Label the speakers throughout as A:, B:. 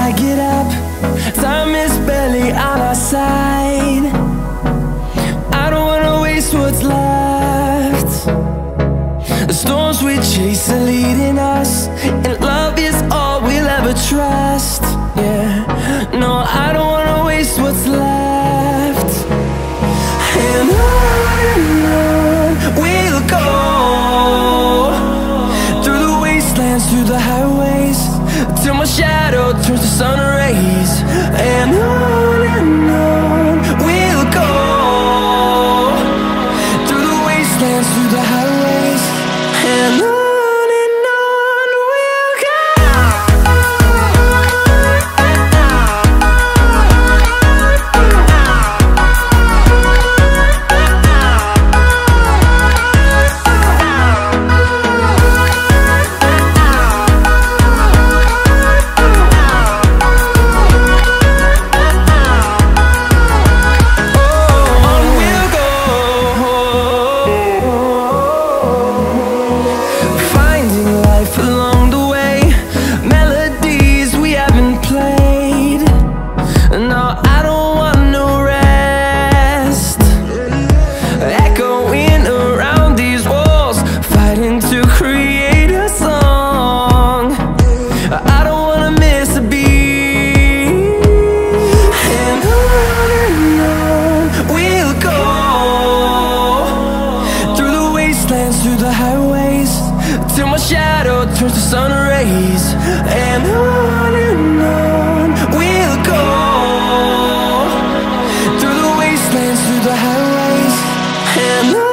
A: I get up. Time is barely on our side. I don't wanna waste what's left. The storms we chase are leading us, and love is all we'll ever trust. Yeah, no, I don't wanna waste what's left. And on we'll go, through the wastelands, through the highways, till my shadow turns to sun rays. And on we'll go, through the wastelands, through the highways, and on we'll go. Through the highways, till my shadow turns to sun rays. And on we'll go, through the wastelands, through the highways, and on we'll go.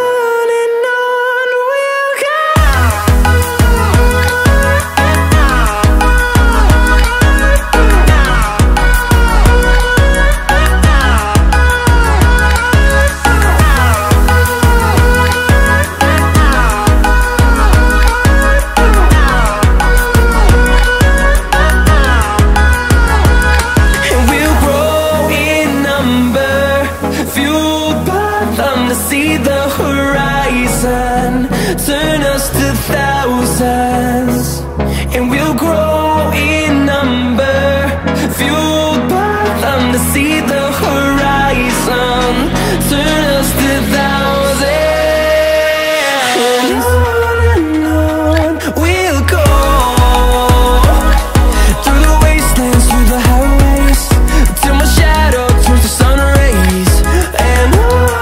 A: See the horizon, turn us to thousands, and we'll grow in number, fueled by them. To see the horizon, turn us to thousands, and on we'll go, through the wastelands, through the highways, till my shadow turns to sun rays. And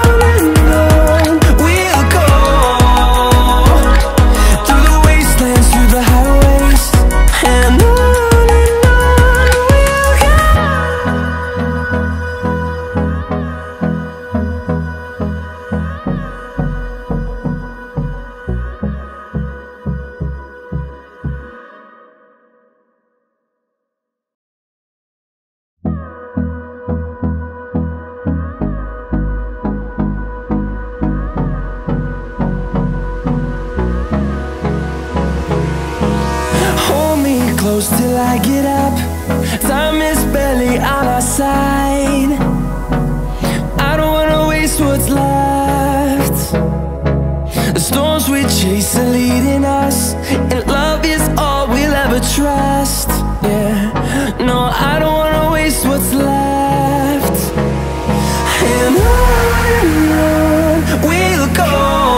A: close till I get up. Time is barely on our side. I don't wanna waste what's left. The storms we chase are leading us, and love is all we'll ever trust. Yeah, no, I don't wanna waste what's left. And on we'll go,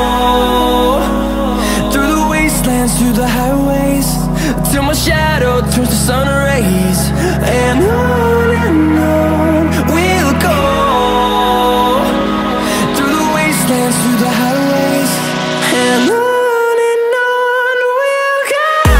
A: through the wastelands, through the highways, till my shadow turns to sun rays. And on we'll go, through the wastelands, through the highways, and on we'll go.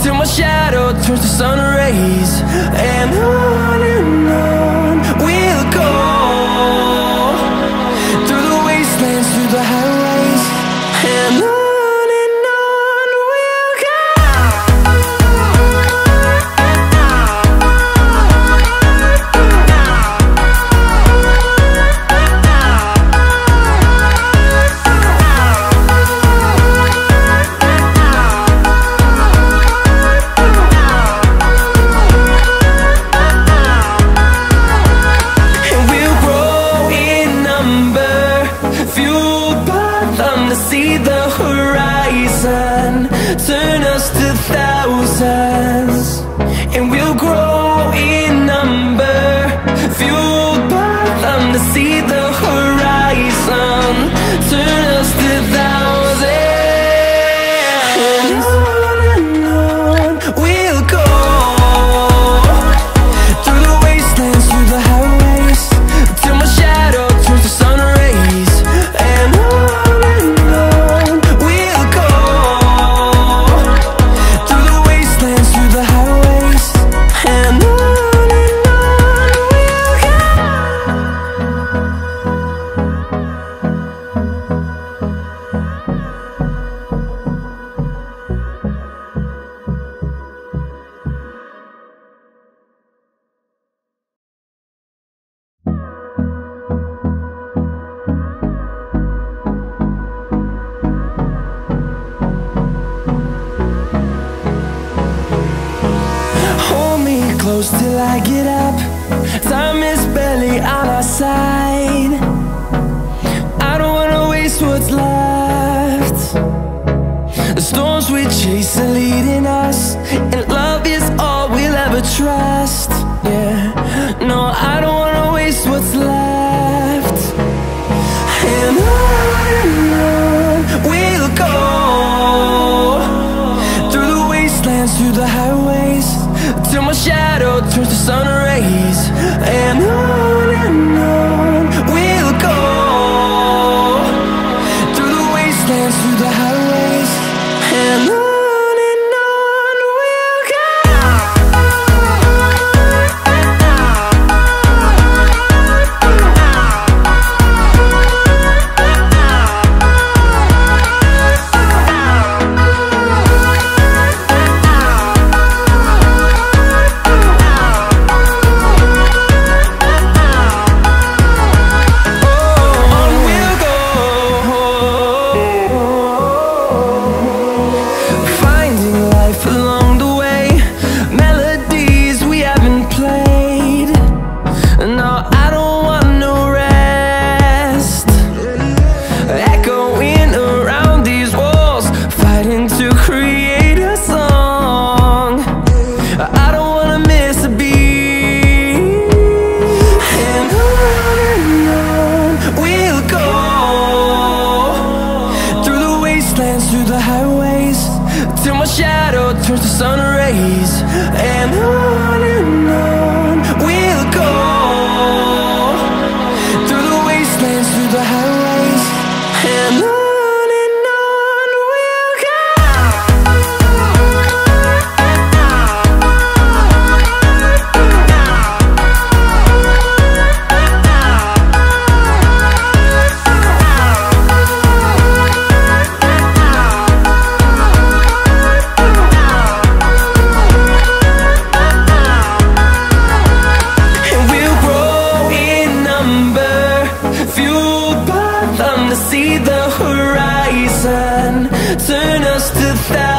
A: till my shadow turns to sun rays. And on we'll go, through the wastelands, through the highways. And on we'll go. See the horizon, turn us to thousands, and we'll grow in number, fueled by them. To see the horizon, turn us to thousands, and on we'll go, through the wastelands, through the highways, till my shadow turns to sun rays. And close till I get up. Time is barely on our side. I don't wanna waste what's left. The storms we chase are leading us, and love is all we'll ever trust. Yeah, no, I don't wanna waste what's left. And on we'll go, through the wastelands, through the highways, till my shadow turns to sun rays. And on we'll go, through the wastelands, through the highways. And on we'll go. Through the highways, till my shadow turns to sun rays. And on we'll go, through the wastelands, through the highways. And on we'll go. See the horizon, turn us to thousands.